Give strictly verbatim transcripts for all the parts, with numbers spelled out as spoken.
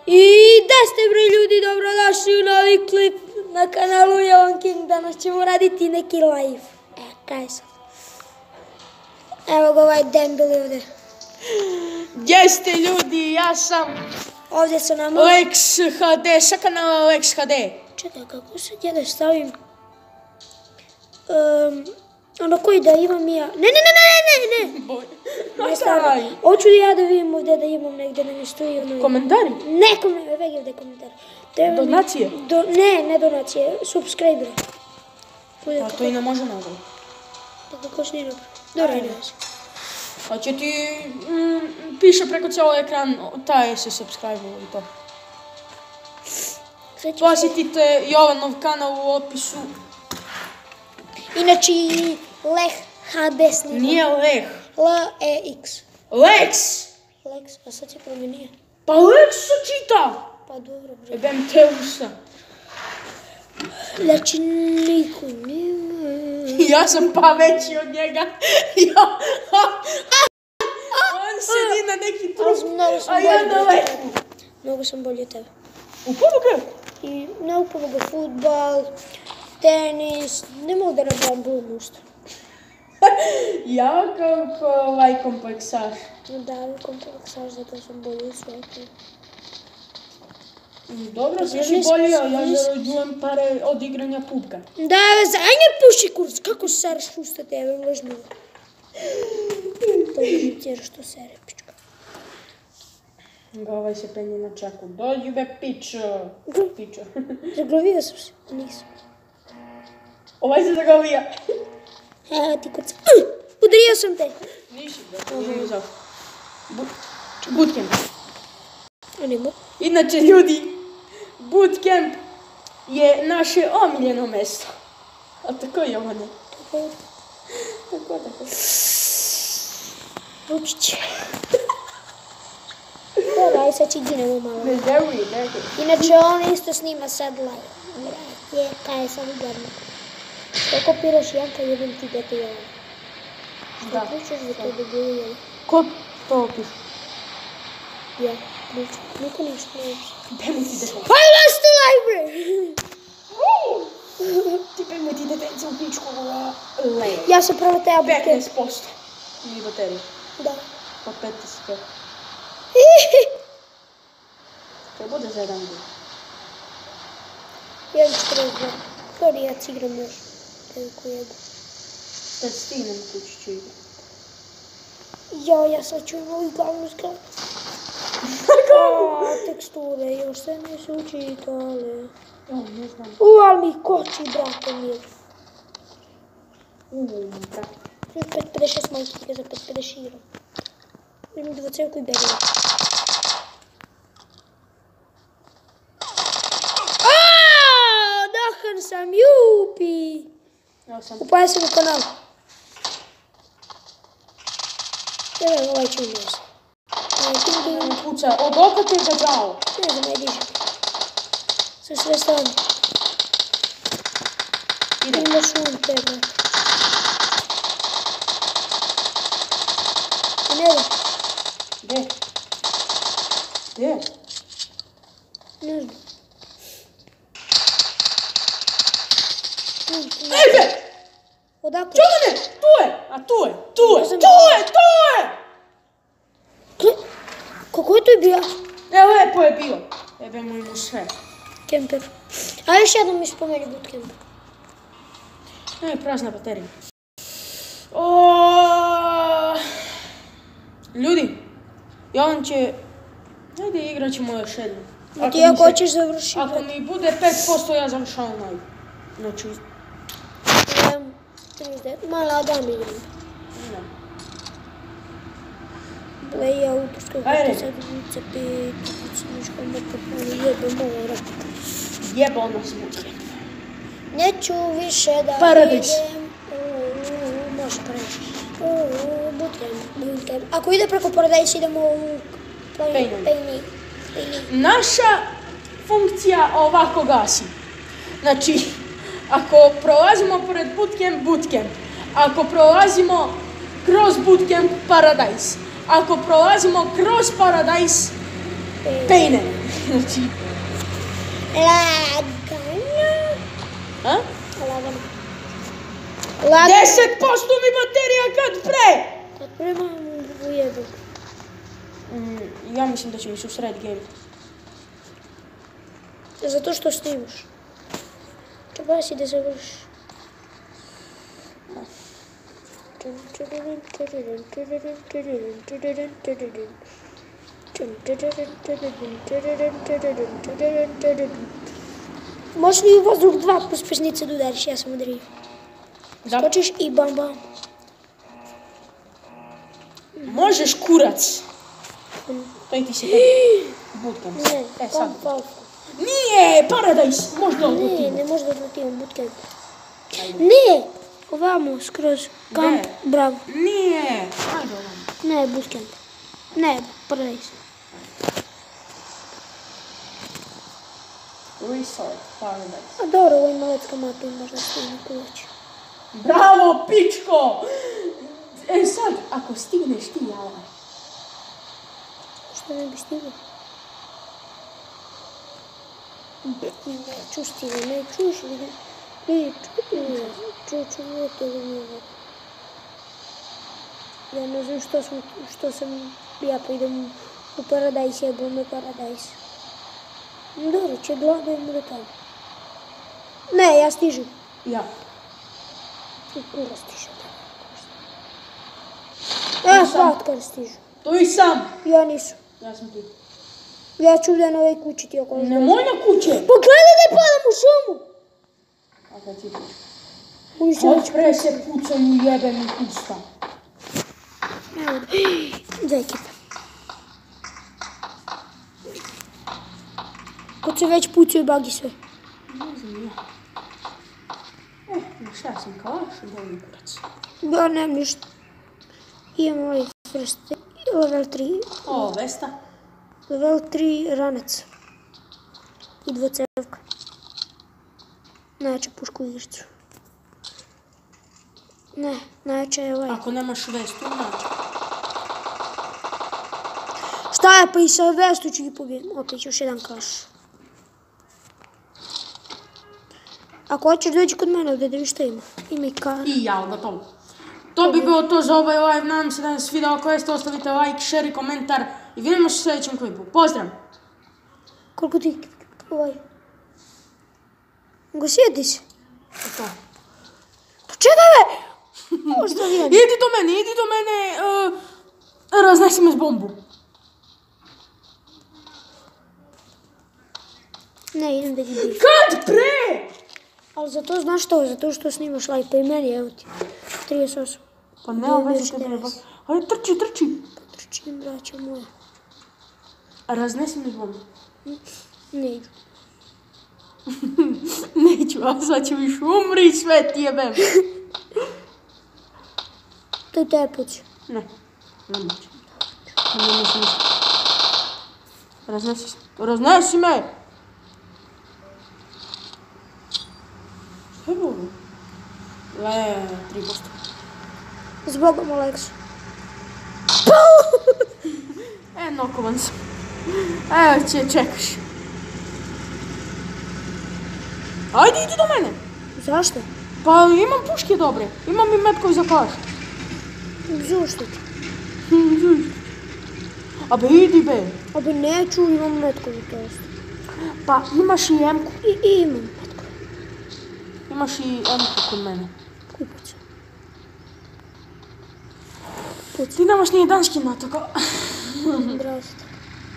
I da ste bre ljudi, dobrodošli u novi klip na kanalu Jovan King. Danas ćemo raditi neki live. E, kaj sad? Evo ga ovaj dembili ovdje. Gdje ste ljudi, ja sam Ovdje su nam... Lex ha de, sa kanala Lex ha de. Čekaj, kako sad ja da stavim? Um, ono koji da imam ja... Ne, ne, ne, ne, ne, ne, ne. Ne stavim. Hoću ja da vidim ovdje da imam negdje da mi stoji ono... Komentari? Ne, komentari, već gdje komentari. Donacije? Do, ne, ne donacije, subscriberi. Pa to i ne može napraviti. Tako ko snije napraviti. Dobro, ne može. Pa će ti, mm, piše preko cijelo ekran, taj se subscribe-ovo i to. Posjetite Jovanov kanal u opisu. Inače, Leh ha de snima. Nije Leh. L-E-X. Lex! Lex, a sad će promijenije. Pa Lex se čita! Pa dobro, bre. Jebem te usta. Znači, niko nema. Ja sam pa veći od njega. Ja. On sedi na neki trup, a ja na leku. Mnogo sam bolji od tebe. U pobogu? I ne u pobogu futbal, tenis, ne mogu da nabrajam bilo nešto. Ja kao ovaj kompleksaš. Da, kompleksaš, zato sam bolji od svega. Dobro, si si bolji, a ja zarađujem pare od igranja pupka. Da, ajde puši kurs, kako sereš usta tebe, možno. To je tjera što sere, pička. Ga ovaj se penje na čaku. Dođi be, pič. Piča. Zaglavio sam se, nisam. Ovaj se zaglavija. Evo ti kurca. Udario sam te. Nisi, da to nije zao. Bootcamp. A nemo. Inače, ljudi, bootcamp je naše omiljeno mjesto. A tako je, Jovane? Tako. Tako, tako. Vučić. Dobro, aj sad će ginemo malo. Ne, deruj, deruj. Inače, on isto snima sad live. Je, kaj je sad ugadno. Što kopiraš Janka, jebim ti dete Jovana. Da. Što pričaš za to da bilo Jovana? Ko to opiš? Ja, pričam. Niko ništa ne opiš. Daj mu ti dete. Pa je nas tu live, bre! Ti daj mu ti detence u pičku leje. Ja sam prvo te bootcamp. petnaest posto. Nije baterija. Da. Pa petnaest posto. To bude za jedan dan. jedan četrdeset dva. Sorry, ja cigram još. Teliko jedu. Da stignem kući ću igrati. Ja, ja sad ću imao i glavnu zgradu. Aaa, teksture, još se nisu učitale. Ja, ne znam. U, ali mi koči, brate, mir. Uuu, brate. pet pedeset šest manjki za pet pedeset širo. Imam dvocevku i beriju. Aaaa, dahan sam, jupi. Ja sam... Upaj sam u kanal. Evo, ovaj ću umješati. Ting, ting. Puca, od oka te ga dao. Ne znam, aj dižem. Sa sve strane. Ide. Imaš un te, brate. A ne da. Gdje? Gdje? Ne znam. Ejbe! Odakle? Čovane! Tu je! A tu je! Tu je! Ne znam. Tu je! Tu je! Kle- Kako je to bio? E, lepo je bio. Jebemo im u sve. Kemper. A još jednom mi spomeni bootcamp. Ne, prazna baterija. O... Ljudi, Jovan će... Ajde, igrat ćemo još jednom. A ti ako hoćeš završiti. Ako mi bude pet posto, ja završavam live. Znači... Imam trideset devet. Mala adam igram. Ne. Play autorska Ajde. hota sadnice, pet, picnička, mikrofon, jebe mora. Jebao nas bootcamp. Neću više da Paradise. idem. Uuu, može preći. Uuu, bootcamp, bootcamp. Ako ide preko Paradise, idemo u... Payne. Payne. Payne. Naša funkcija ovako gasi. Znači, ako prolazimo pored bootcamp, bootcamp. Ako prolazimo kroz bootcamp, Paradise. Ako prolazimo kroz Paradise, Payne. Znači... Lagano. A? Lagano. Lagano. deset posto mi baterija kad pre! Kad pre mam ujedu. Mm, ja mislim da će mi se usred game. Zato što snimaš. Treba si da završiš. Možeš li u vazduh dva pospešnice da udariš, ja sam udario. Da. Skočiš i bam bam. Možeš kurac. To i ti se tebi. Bootcamp. Ne, E, sad. pam pam. Nije, Paradise, možda Ne, odlutim. ne može da odlutim bootcamp. Ne, ovamo, skroz. Kamp, Gde? bravo. Nije. Ajde ovamo. Ne, bootcamp. Ne, Paradise. Resort, Paradise. A dobro, ovo je malecka mapa i možda stigne kući. Bravo, pičko! E sad, ako stigneš ti, jala. Što ne bi stigla? Neću stigla, neću stigla. Neću, neću, neću, neću. Ja ne znam što sam, što sam, ja pa idem u Paradise, jebom me Paradise. Dobro, će glada idemo do tamo. Ne, ja stižem. Ja. Kura stiže. E, Patkar stižu. To i sam. Ja nisam. Ja sam ti. Ja ću da na ovoj kući ti oko. Nemoj na kuće. Pogledaj da padam u šumu! A kad ti kuće? Oni se već... Od pre se pucaju jebeni usta. Evo da... Dve ekipe. Kad se već pucaju bagi sve. Ne znam ja. E, na šta sam kalaš i volim kurac. Ja nemam ništa. Imam ovaj first level tri. O, Vesta. Level tri ranac. I dvocevka. Najjača puška u igricu. Ne, najjača je ovaj. Ako nemaš Vestu, znači. Šta je, pa i sa Vestu ću ih pobijem. Opet ću još jedan kaš. Ako hoćeš doći kod mene, da vidiš šta ima. Ima i kaš. I ja, gotovo. To bi bilo to za ovaj live, nadam se da vam se svidao. Ako jeste, ostavite like, share i komentar. I vidimo se u sljedećem klipu. Pozdrav! Koliko ti ovaj... Go sjedi se. E to. Pa čekaj me! Ostavljam. Idi do mene, idi do mene, uh, raznesi me s bombu. Ne, idem da ti biš. Kad pre? Ali zato znaš što, zato što snimaš live, pa i meni, evo ti. trideset osam. Pa nema veze što treba. Ajde, trči, trči. Trčim, braća moja. Raznesi me s bombu. Ne idu. Neću, a sad ću viš umri sve ti jebem. To je taj put. Ne, ne moći. Ne moći ništa. Raznesi se. Raznesi me! Šta je bilo? Le, tri posto. Zbogom, Aleksu. E, nokovan sam. Evo će, čekaš. Ajde, idi do mene. Zašto? Pa imam puške dobre. Imam i metkovi za kaš. Zašto ti? A be, idi be. A be neću, imam metko za to isto. Pa imaš i emku. I, i imam metko. Imaš i emku kod mene. Kupac. Ti nemaš nije danski na tako. Zdrasto.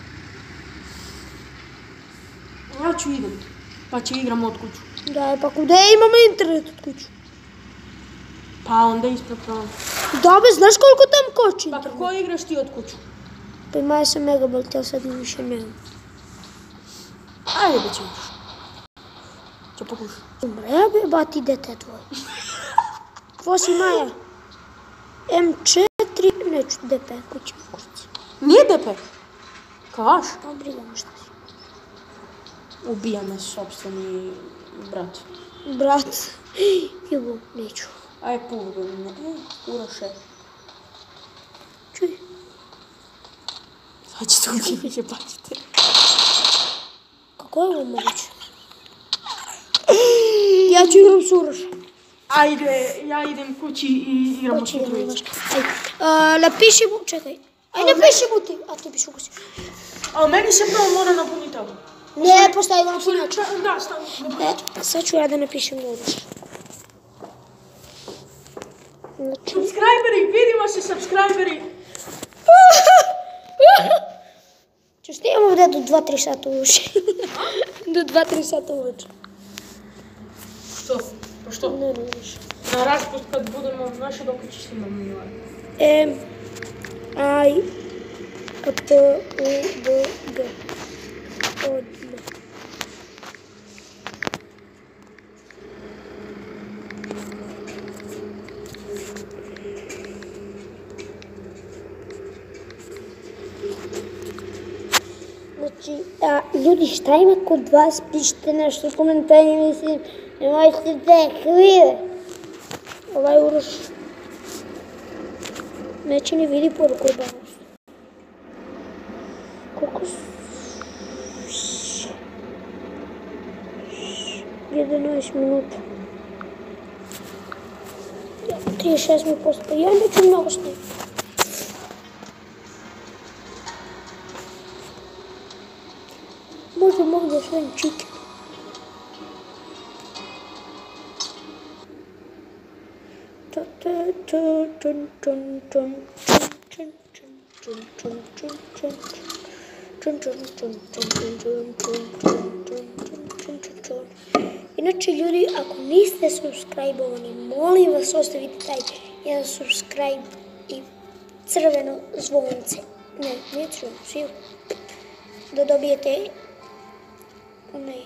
Ja ću idem. Pa će igram od kuću. Da, pa kude imamo internet od kuću? Pa onda ispred pravo. Da, be, znaš koliko tam koči? Pa kako igraš ti od kuću? Pa imao sam megabajt, ali sad više nemam. Ajde da ćemo. Ću pokušati. Umre, ja be, bati dete tvoj. Tvo si Maja. em četiri, neću D P, kući kući. Nije depe. Kaš? Pa brigamo šta si. Ubija me sopstveni brat. Brat. Jubo, neću. Aj, pulgo me. E, uroše. Čuj. Sad ćete uđe više pačite. Kako je ovo moguće? Ja ću igram s Urošom. Ajde, ja idem kući i igramo Hoće s igram, utrojicu. imaš. Ajde, a, napiši mu, čekaj. Ajde, napiši mu ti, a ti piši u kući. A meni se prvo mora napuniti ovo. Ne, postavimo na punjaču. Da, stavim na punjaču. E, sad ću ja da napišem Uroš. Znači... Subscriberi, vidimo se subscriberi. Ćeš ti imamo ovdje do dva tri sata uveče. Do dva tri sata uveče. Što? Pa što? Ne, ne, više. Na raspust kad budemo naše dok ćeš snimati milijon. M, I, P, U, B, G. Odmah. Znači, a, ljudi, šta ima kod vas? Pišite nešto u komentarima, mislim, nemojte te hvile. Ovaj Uroš neće ni vidi poruku danas. Koliko su? jedanaest minuta. trideset šest mi posto, pa ja neću mnogo snimati. Možda mogu da svojim chicken. Inače, ljudi, ako niste subscribe-ovani, molim vas ostavite taj jedan subscribe i crveno zvonce. Ne, nije crveno, svi da dobijete onaj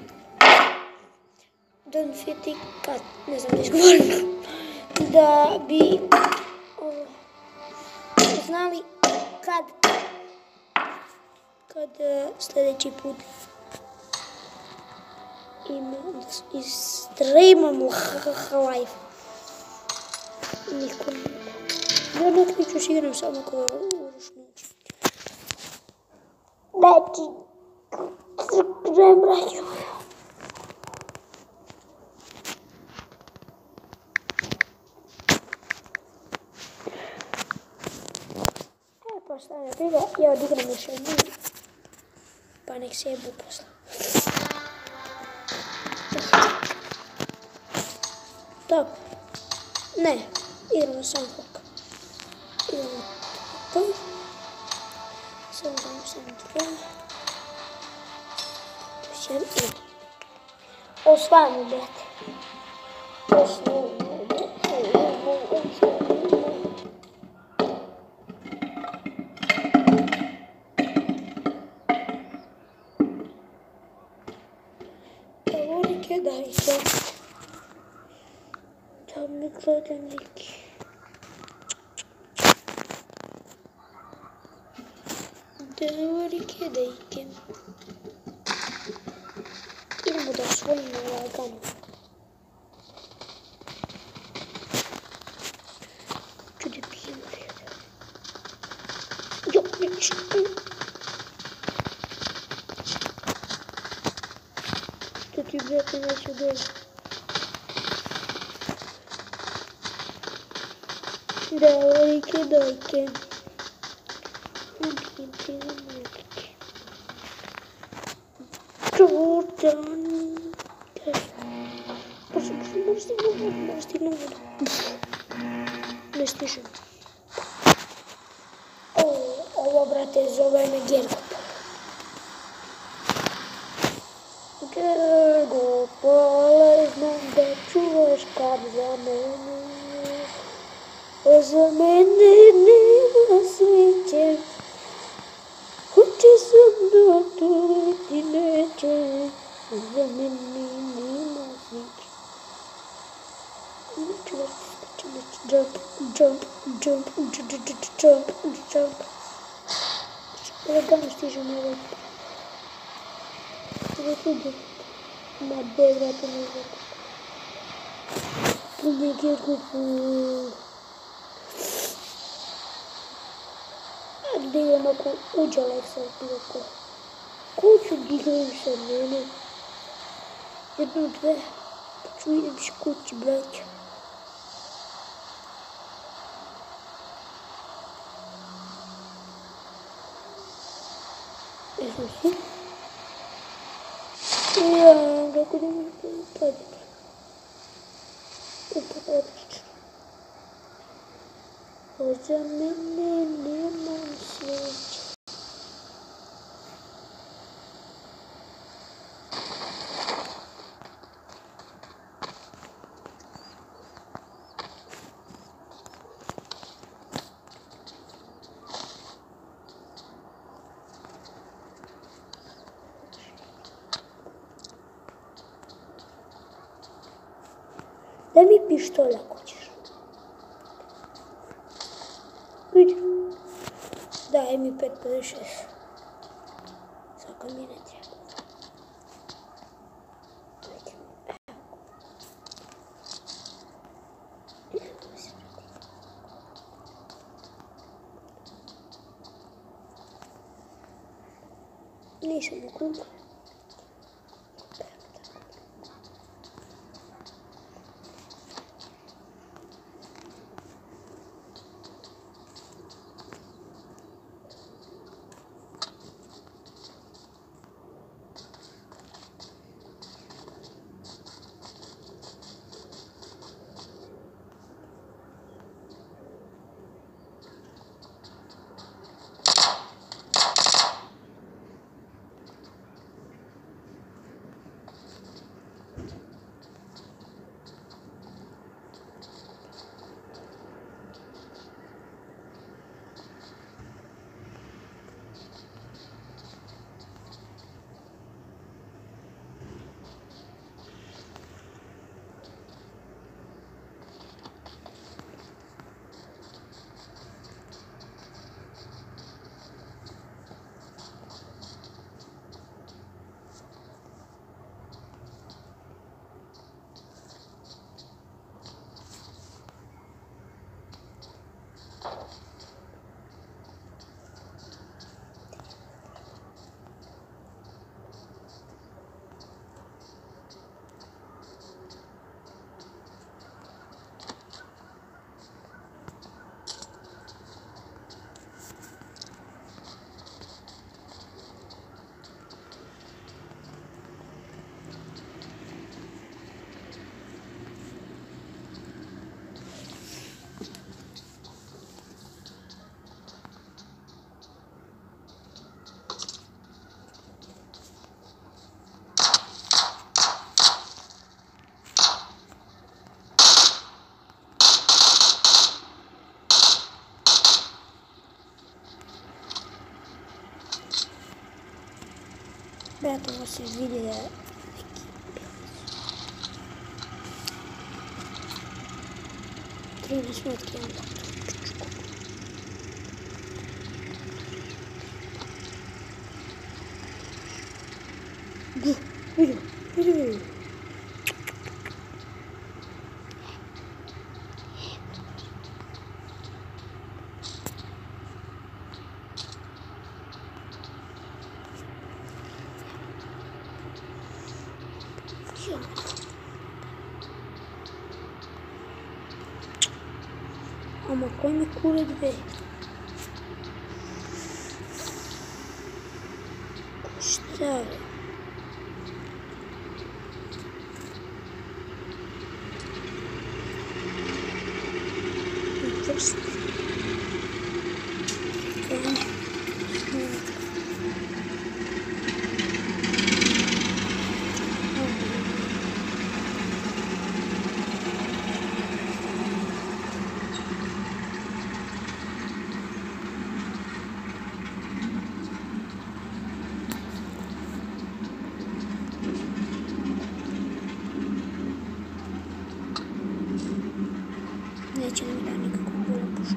donfitikat, ne znam da izgovorim, da bi o, znali kad kad uh, sljedeći put ima i streamamo live. Niko ne mogu. Ja nekako ću igram samo kao urušno. Znači, ne mraću. Pa šta me briga, ja odigram još jednu, pa nek se jebu posla. Tako, ne, igramo sam hok. Igramo to. Samo dam sam dva. Još jedan i. Osvajamo, brate. Osvajamo, brate. Dajte da mi gleda neki. Devorike, dajke. Idemo da osvojimo lagano. Ću da pijem red. Jo, neću. Što ti brate neću dole. Devorike, dajke. Dajte za malike. Jordan. Prosim, prosim, možda stignu vodu, možda stignu vodu. Ne stižem. O, ovo, brate, zove me Gergo. Gergo, pole, znam da čuvaš kad za mene. A za mene nema sviće. Hoće sam da to ti neće. A za mene nema sviće. Neću da skačem, neću jump, jump, jump, jump, jump, jump. Lagano stižem na ovo. Ovo tu ma de vrata ne znam. Puno Gergo, puno. Da idem ako uđe Alexa bilo ko. Kuću gigaju sa mene. Jedno, dve, pa ću idem s kući, braća. Jesmo si? Ja, kako da mi upaditi. Upad odlično. O, za mene nema sreće. Daj mi pištolj ako ćeš. Vidi. Daj mi pet pedeset šest. Svaka mi ne treba. Nisam u krugu. Brate, ovo se vidi da je trideset metri onda. Vidi, vidi, vidi. Ama koji mi kure dve? Šta je? Prst. Neće mi da nikako bula puška.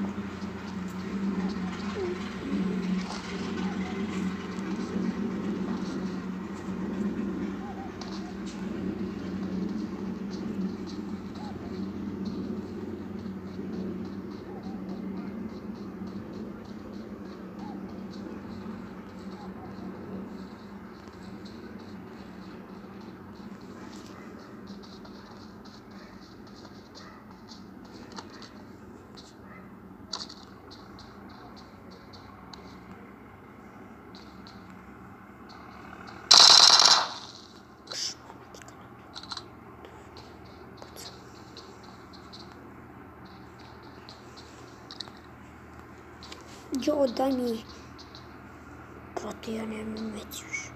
Jo, daj mi proti, ja nemam već još.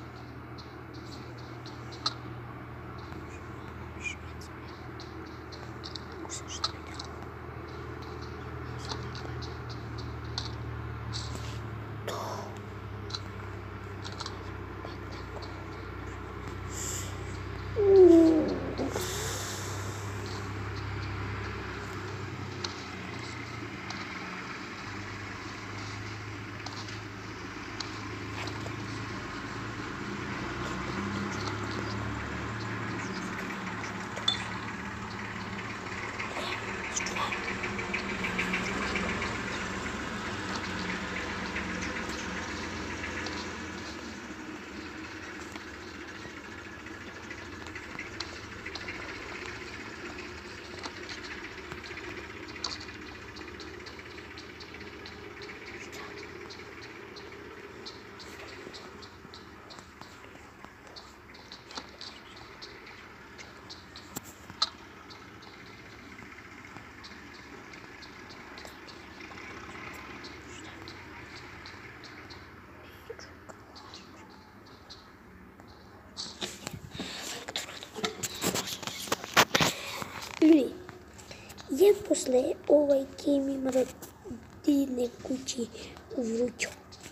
Ljudi, je posle ovaj game ima da dine kući u vruću.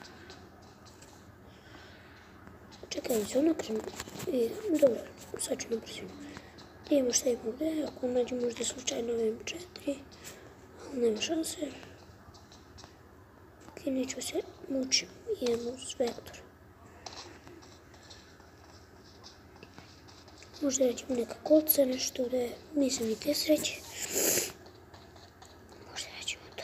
Čekaj, se ono krenu. E, dobro, sad ću napraviti. Idemo šta imamo ovdje, ako nađem možda slučajno em četiri, ali nema šanse. Ok, neću se mučim, idemo uz vektor. Možda rećemo neka kolca, nešto da nisam ni te sreće. Možda rećemo to.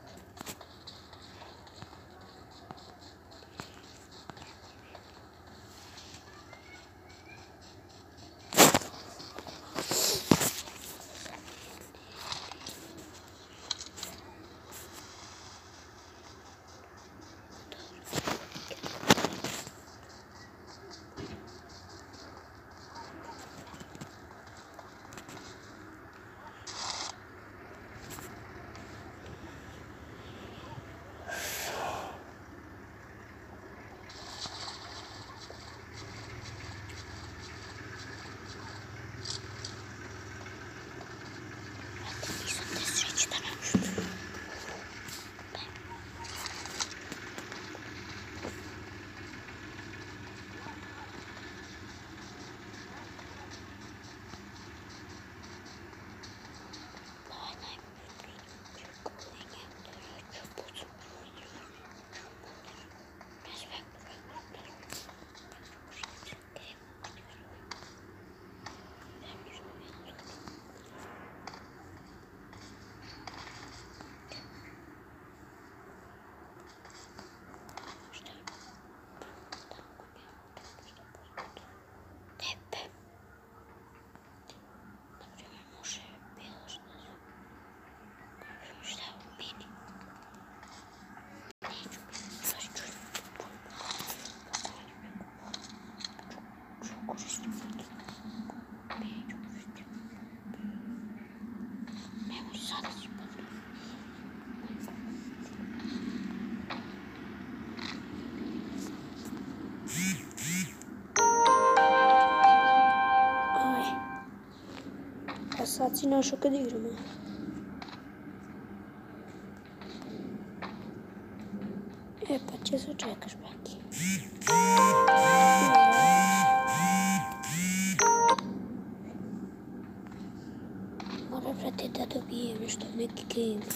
Sad si našao kad igramo. E pa će se čekaš, baki. Mora, brate, da dobijem nešto, neki game.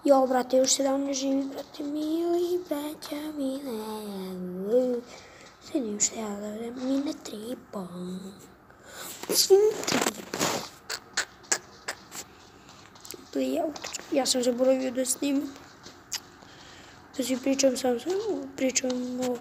Jo, brate, još sedam ne živi, brate, mili, braća, mile. Sredim što ja da mi ne treba. Ja, ja sam zaboravio da snimam. Da si pričam sam, pričam mogu.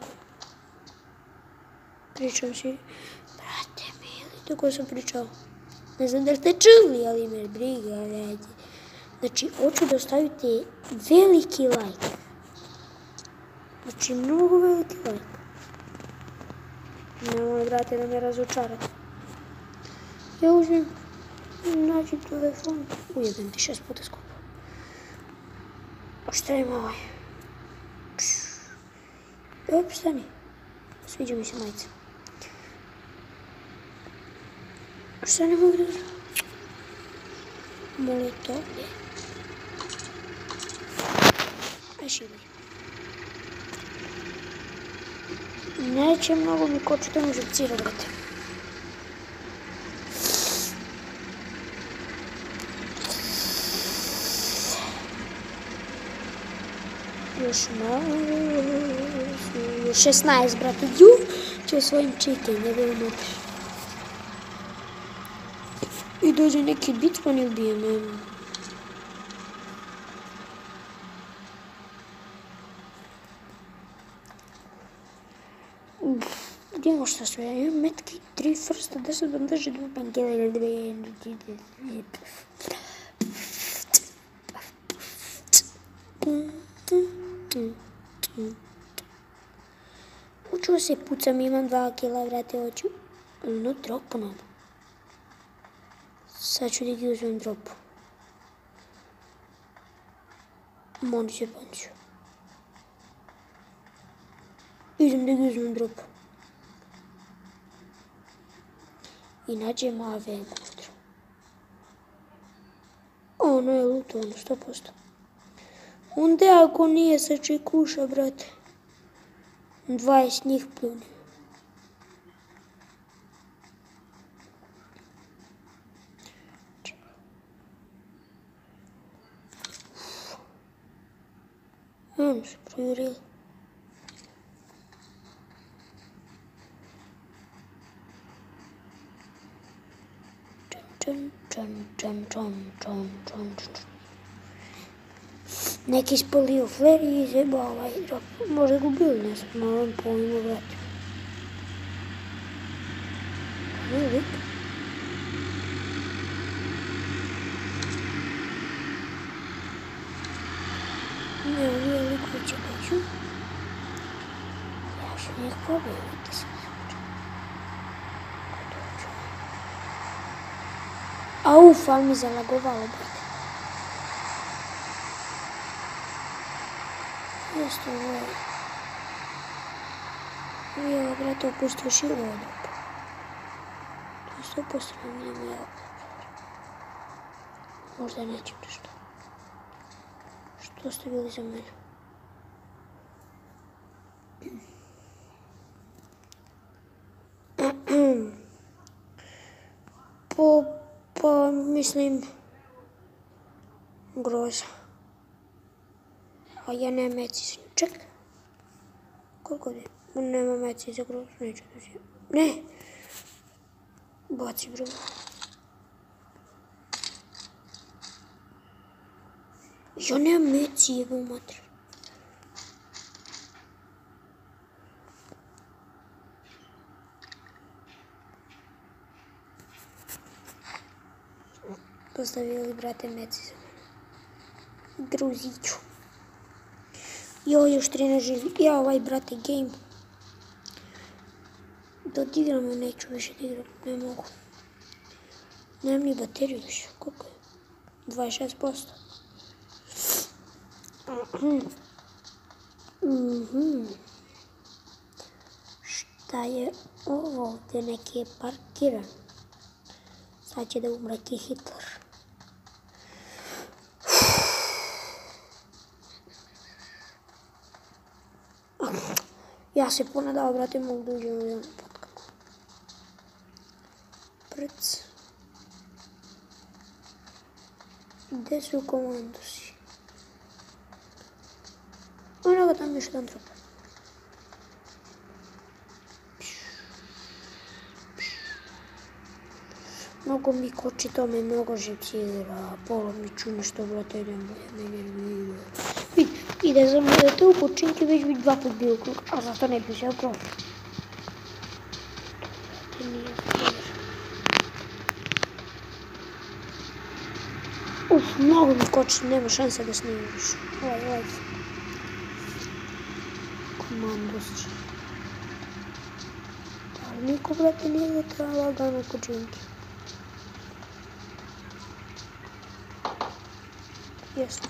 Pričam si, brate, mili, tako sam pričao. Ne znam da ste čuli, ali me briga, radi. Znači, hoću da ostavite veliki like. Znači, mnogo veliki like. Nemoj, brate, da me razočarate. Ja uzmem, nađem telefon. Ujebem ti šest puta skupo. Oštravim ovaj. Op, stani. Sviđa mi se majica. Šta ne mogu da uzmem? Molotov je. Ajde. Neće mnogo mi kočiti ono župcira, brate. Još malo, još šesnaest, brate. Ju, će svojim čitanjem, ne bilo motiš. I dođe neki bitman i ubije me. Gdje imamo šta sve? Imam metki, tri frsta, deset bandaže, dva pankele, dve... Hoću da se pucam, imam dva kila, vrate, hoću. No, dropu nam. Sad ću da gi uzmem dropu. Moniće panću. Idem da gi uzmem dropu. I nađem A V M unutra. Ono je lutovano, sto posto. Onda ako nije sa čekuša, brate. dvadeset njih pljuni. Ono se provjerili. Neki spalio fler i izjebao ovaj drop. Možda ga ubili, ne znam, malo pojma, brate. Ne lik. Ne, nije lik koji će doću. Ja ću njih probaviti sam. Au, fal mi zalagovalo, brate. Jeste ovo je. Evo, brate, opustio šilu od rupa. To je sto posto nam idemo ja opet. Možda nećem nešto. Što ste bili za mene? Po, pa, mislim, groza. A ja nemam meci, ček. Koliko je? Nema meci za grozu, neću da si... Ne! Baci bro. Ja nemam meci, jebo mater. Postavili, brate, meci za mene. Druziću. Jo, još trinaest živi. Ja, ovaj, brate, game. Da odigramo, neću više da igram. Ne mogu. Nemam ni bateriju više. Koliko je? dvadeset šest posto. Mhm. Šta je ovo ovdje? Neki je parkiran. Sad će da umreti Hitler. Ja se ponadao, brate, mogu da uđem u jedan potkaku. Prc. Gdje su komandosi? Dam još jedan drop. Mnogo mi koči, to me mnogo živcira. Pola mi čune što, brate, idem, ne nervira. Vidi, ide za mene te u počinke, već bi dva put bio krug, a zato ne bi se prošlo. To nije fair. Uf, mnogo mi koči, nema šanse da snimiš. Ovaj, ovaj. Komandost. Ali niko, brate, nije da treba lagano počinke. Jesno.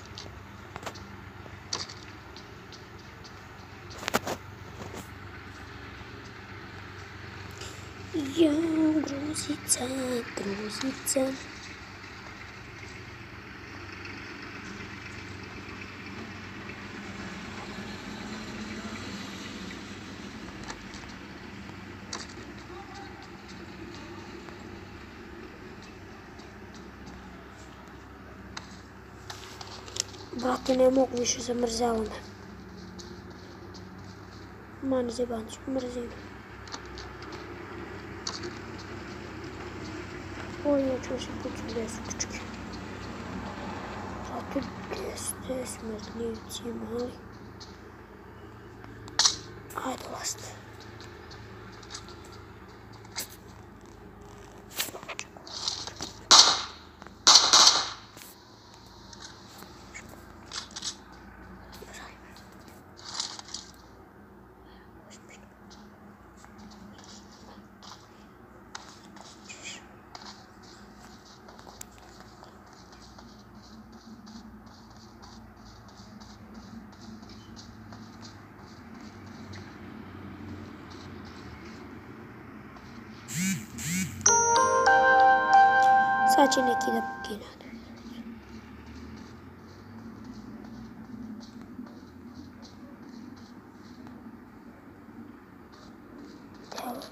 Ja, Gruzica, Gruzica. Brate, ne mogu više, zamrzelo me. Mani zebanci, mrzim. Oj, ja ću se puću desučke. Brate, gdje ste smrdljivci mali? Ajde, last. Sad će neki da pokine. Evo.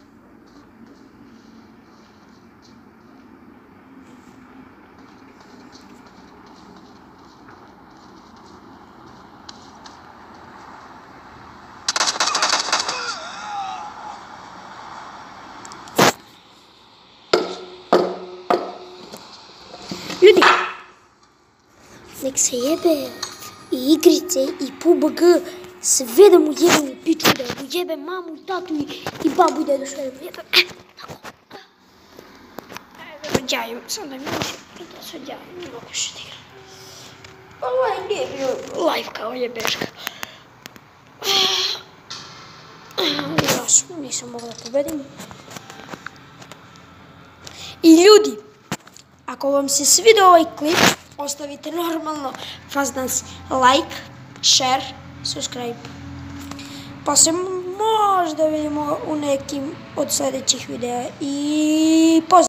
Ljudi, nek se jebe i igrice i P U B G, sve da mu jebem u piču, da mu jebem mamu i tatu i, i babu i dedu, sve da mu jebem. E, tako. Ajde, rađajem, sam da mi može da se rađajem, ne mogu še da igram. Ovaj nije bio live kao jebeška. Ja nisam mogla da pobedim. I ljudi, ako vam se svidio ovaj klip, ostavite normalno fast dance like, share, subscribe. Pa se možda vidimo u nekim od sljedećih videa i pozdrav!